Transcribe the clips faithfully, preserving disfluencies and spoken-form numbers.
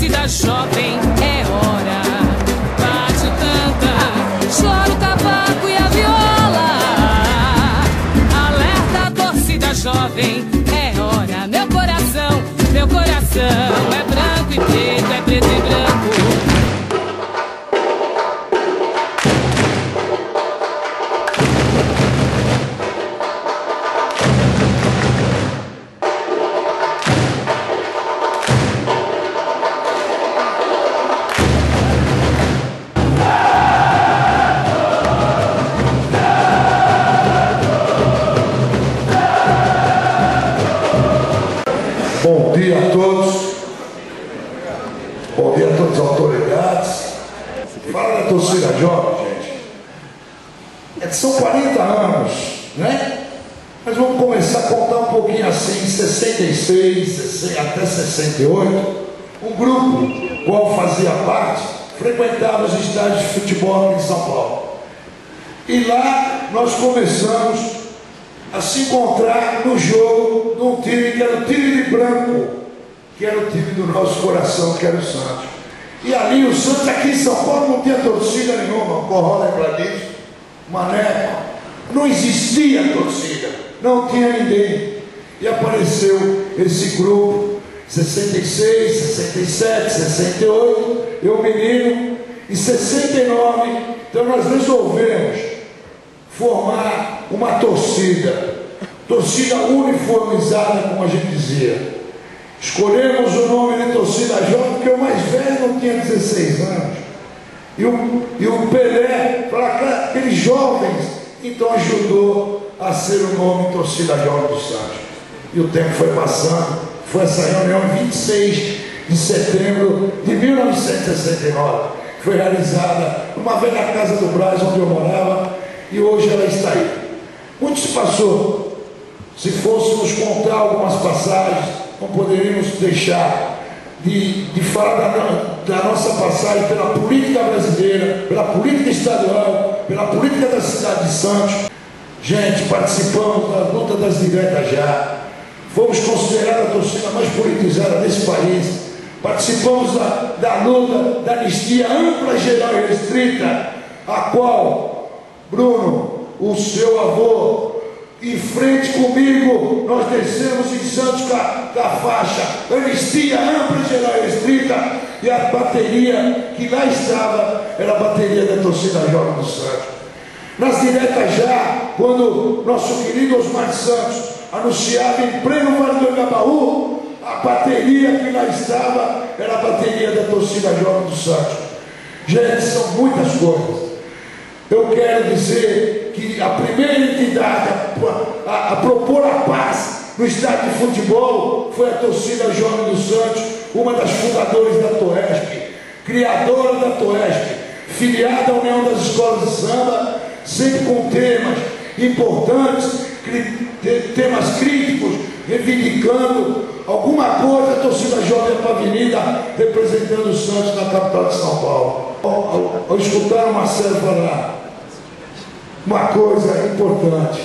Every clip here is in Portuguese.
torcida jovem, é hora. Bate o tanta, chora o cavaco e a viola. Alerta a torcida jovem, é hora. Meu coração, meu coração é branco e preto, é preto e branco. Bom dia a todos, bom dia a todas as autoridades. Fala da torcida jovem, gente. É que são quarenta anos, né? Mas vamos começar a contar um pouquinho assim, em sessenta e seis até sessenta e oito, um grupo, qual fazia parte, frequentava os estádios de futebol aqui em São Paulo. E lá nós começamos a se encontrar no jogo de um time que era o time de branco, que era o time do nosso coração, que era o Santos. E ali o Santos aqui em São Paulo não tinha torcida nenhuma, o Corró lembra disso, Maneco, não existia torcida, não tinha ninguém. E apareceu esse grupo, sessenta e seis, sessenta e sete, sessenta e oito, eu menino, em sessenta e nove, então nós resolvemos formar uma torcida, torcida uniformizada, como a gente dizia. Escolhemos o nome de torcida jovem, porque o mais velho não tinha dezesseis anos. E o, e o Pelé, para aqueles jovens, então ajudou a ser o nome torcida jovem do Santos. E o tempo foi passando, foi essa reunião em vinte e seis de setembro de mil novecentos e sessenta e nove, foi realizada numa velha casa do Brás, onde eu morava, e hoje ela está aí. Muito se passou. Se fôssemos contar algumas passagens, não poderíamos deixar de, de falar da, da nossa passagem pela política brasileira, pela política estadual, pela política da cidade de Santos. Gente, participamos da luta das diretas já, fomos considerados a torcida mais politizada desse país, participamos da, da luta da anistia ampla, geral e restrita, a qual Bruno, o seu avô, em frente comigo, nós descemos em Santos com a, com a faixa anistia ampla, geral e restrita, e a bateria que lá estava era a bateria da torcida jovem do Santos. Nas diretas já, quando nosso querido Osmar Santos anunciava em pleno Vale do Anhangabaú, a bateria que lá estava era a bateria da torcida jovem do Santos. Gente, são muitas coisas. Eu quero dizer que a primeira entidade a, a, a propor a paz no estádio de futebol foi a torcida jovem do Santos, uma das fundadoras da Toesp, criadora da Toesp, filiada à União das Escolas de Samba, sempre com temas importantes, temas críticos, reivindicando alguma coisa. A torcida jovem para a avenida, representando o Santos na capital de São Paulo. Ao, ao, ao escutar o Marcelo falar uma coisa importante,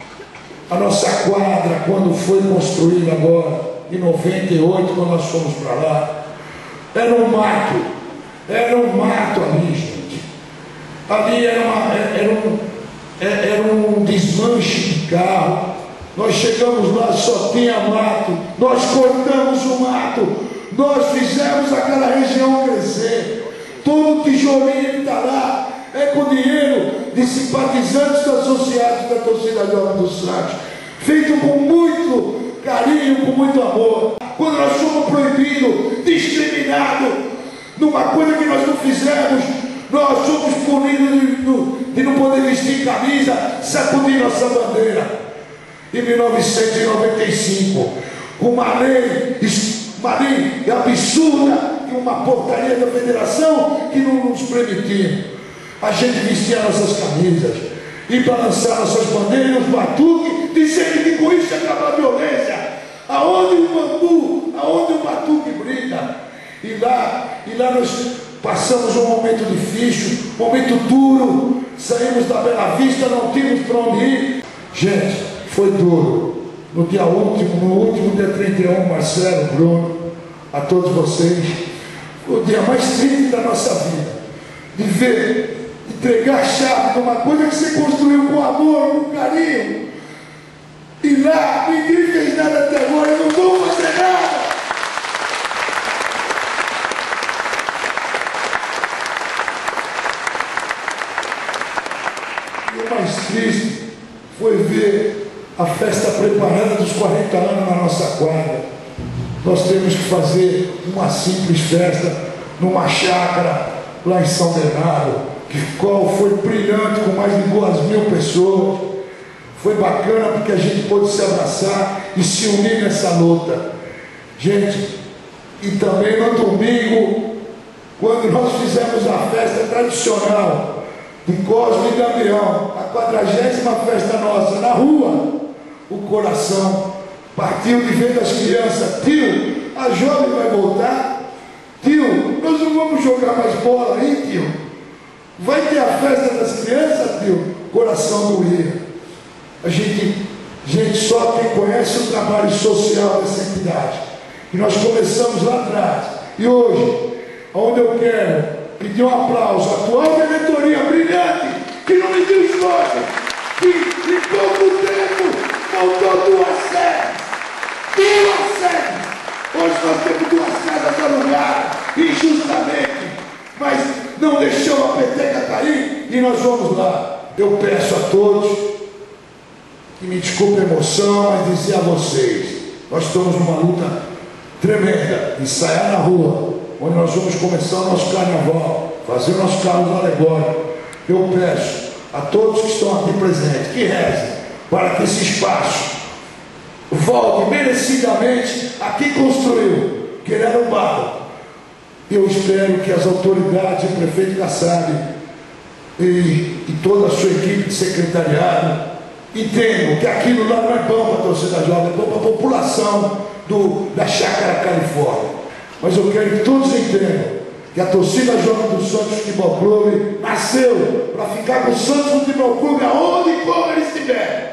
a nossa quadra, quando foi construída agora, em noventa e oito, quando nós fomos para lá, era um mato, era um mato ali, gente. Ali era, uma, era, um, era um desmanche de carro. Nós chegamos lá, só tinha mato, nós cortamos o mato, nós fizemos aquela região crescer. Todo tijolinho que está lá é com dinheiro de simpatizantes associados da torcida jovem do Santos, feito com muito carinho, com muito amor. Quando nós fomos proibidos, discriminados, numa coisa que nós não fizemos, nós somos punidos de, de não poder vestir camisa, sacudir nossa bandeira. Em mil novecentos e noventa e cinco, uma lei, uma lei absurda e uma portaria da federação que não nos permitia a gente vestir nossas camisas e balançar nossas bandeiras, batuque, dizendo que com isso acaba a violência. Aonde o bambu, aonde o batuque brilha. E lá, e lá nós passamos um momento difícil, um momento duro, saímos da Bela Vista, não tínhamos para onde ir. Gente, foi duro. No dia último, no último dia trinta e um, Marcelo, Bruno, a todos vocês, Foi o dia mais triste da nossa vida. De ver, entregar a chave de uma coisa que você construiu com amor, com carinho. E lá, ninguém fez nada até agora, eu não vou fazer nada. E o mais triste foi ver a festa preparada dos quarenta anos na nossa quadra. Nós temos que fazer uma simples festa numa chácara lá em São Bernardo, que qual foi brilhante, com mais de duas mil pessoas. Foi bacana porque a gente pôde se abraçar e se unir nessa luta. Gente, e também no domingo, quando nós fizemos a festa tradicional de Cosme e Damião, a quadragésima festa nossa, na rua, o coração partiu de ver das crianças. Tio, a jovem vai voltar? Tio, nós não vamos jogar mais bola aí, tio? Vai ter a festa das crianças, tio? Coração doía. A gente, gente, só quem conhece o trabalho social dessa entidade. E nós começamos lá atrás. E hoje, onde eu quero pedir um aplauso à atual diretoria brilhante, que não me deu história, que em pouco tempo montou duas sedes. Duas sedes! Hoje nós temos duas casas alugadas, injustamente, mas não deixamos a peteca cair e nós vamos lá. Eu peço a todos, e me desculpe a emoção, mas dizer a vocês, nós estamos numa luta tremenda, ensaiar na rua, onde nós vamos começar o nosso carnaval, fazer o nosso carro alegórico. Eu peço a todos que estão aqui presentes, que rezem, para que esse espaço volte merecidamente a quem construiu, que ele era um barro. Eu espero que as autoridades, o prefeito Kassab e, e toda a sua equipe de secretariado entendam que aquilo lá não é bom para a torcida jovem, é bom para a população do, da Chácara Califórnia. Mas eu quero que todos entendam que a torcida jovem do Santos Futebol Clube nasceu para ficar com o Santos Futebol Clube aonde e como ele estiver.